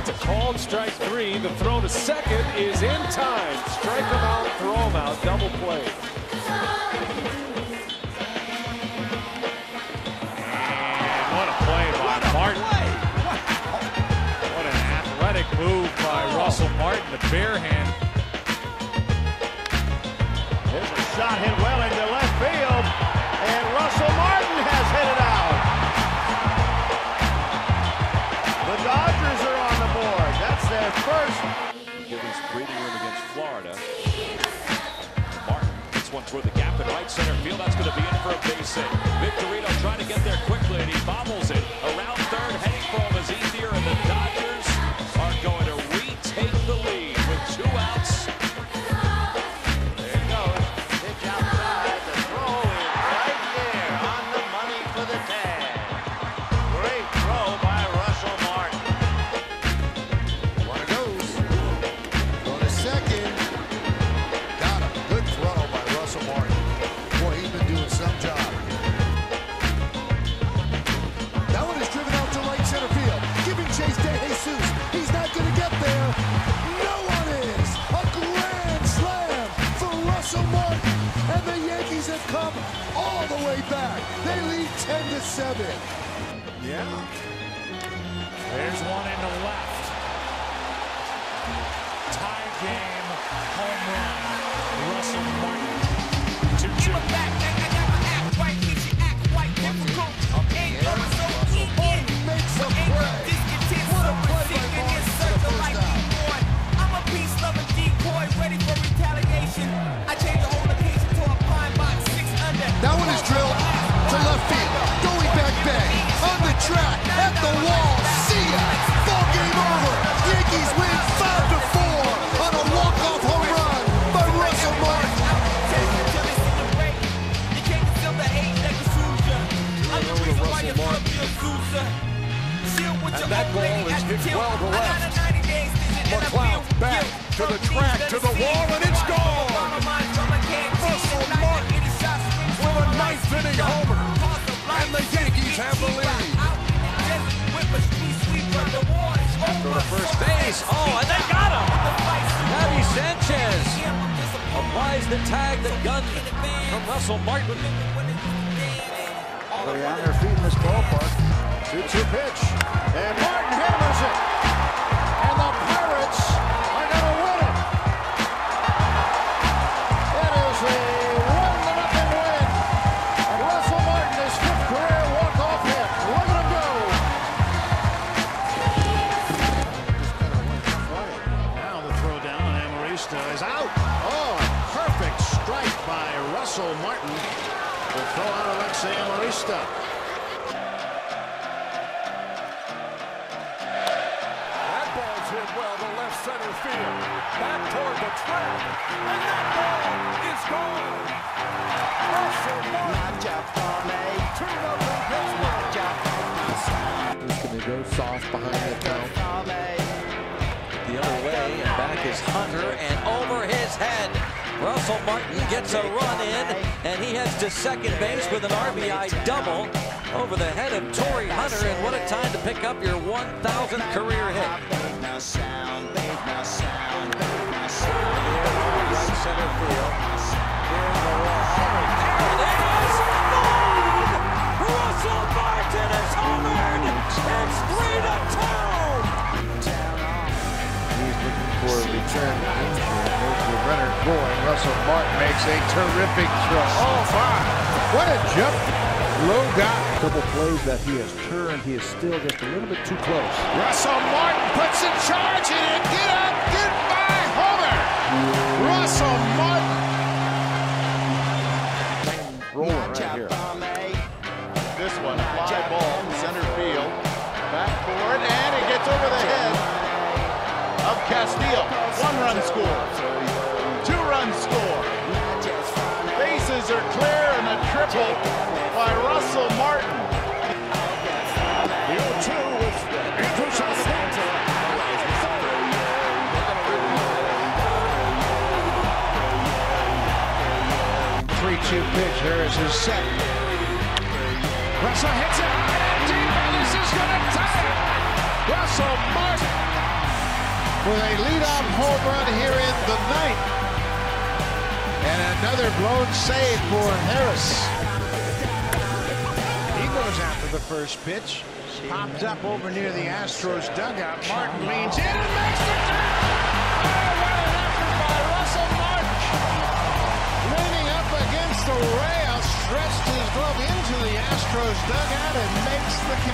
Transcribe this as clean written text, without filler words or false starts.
That's a called strike three. The throw to second is in time. Strike him out, throw him out, double play. And what a play by Martin. What an athletic move by Russell Martin, the bare hand. There's a shot hit well into left field, and Russell Martin has hit it out. The Dodgers are on the board. That's their first. Giving some breathing room against Florida. Martin hits one toward the gap in right center field. That's going to be in for a base hit. Victorino trying to get there quickly, and he bobbles it. Around third, heading for him is easier, and the Dodgers are going to retake the lead with 2 outs. There it goes. Pitch outside. The throw is right there on the money for the tag. Great throw by Russell Martin. Runner goes. Go to second. Got him. Good throw by Russell Martin. Boy, he's been doing some job. That one is driven out to right center field. Giving chase to Jesus. He's not going to get there. No one is. A grand slam for Russell Martin. And the Yankees have come all the way back. They lead 10-7. Yeah. There's one in the left. Tie game home run. Russell Martin. 2-2. Makes a play. What a play by Martin for the first out. I'm a peace-loving decoy, ready for retaliation. I change the whole occasion to a fine box 6 under. That one is drilled to left field. Going back bang. On the track. At the wall. See ya. Ball game over. Yankees win 5-4 on a walk-off home run by Russell Martin. And that ball is hit well to left. McLeod back to the track, to the wall, and it's gone. Russell Martin with a ninth-inning homer, and the Yankees have the lead. After the first base, and they got him! Javi Sanchez applies the tag, the gun from Russell Martin. They're on their feet in this ballpark. 2-2 pitch. And Martin hammers it. And the Pirates are going to win it. It is a 1-0 win. And Russell Martin, his 5th career walk-off hit. Look at him go. Now the throw down, and Amarista is out. Oh, a perfect strike by Russell Martin. Will throw out Alexei Amarista. That ball's hit well to left center field. Back toward the track. And that ball is gone. Russell Martin. 2-0 Pittsburgh. He's going to go soft behind the count. The other way, and back is Hunter, and over his head, Russell Martin gets a run in, and he heads to second base with an RBI double over the head of Torrey Hunter, and what a time to pick up your 1,000th career hit. Right center field. There it is! Gone! Russell Martin is homered! It's 3-2! He's looking for a return to injury. There's the runner going. Russell Martin makes a terrific throw. Oh, my. What a jump. Low guy. Couple plays that he has turned, he is still just a little bit too close. Russell Martin puts in charge and get up, get by Homer. Russell Martin. Rolling right here. This one, fly ball, center field. Back forward, and it gets over the head of Castillo. 1-run score. 2-run score. Bases are clear and a triple by Russell Martin. The 0-2 with Andrew Santana. 3-2 pitch. There is his second. Russell hits it. Deep, and this is going to tie it. Russell Martin with a leadoff home run here in the ninth. And another blown save for Harris. He goes after the first pitch. Popped up over near the Astros dugout. Martin leans in and makes the tackle. Oh, what an effort by Russell Martin. Leaning up against the rail, stretched his glove into the Astros dugout and makes the catch.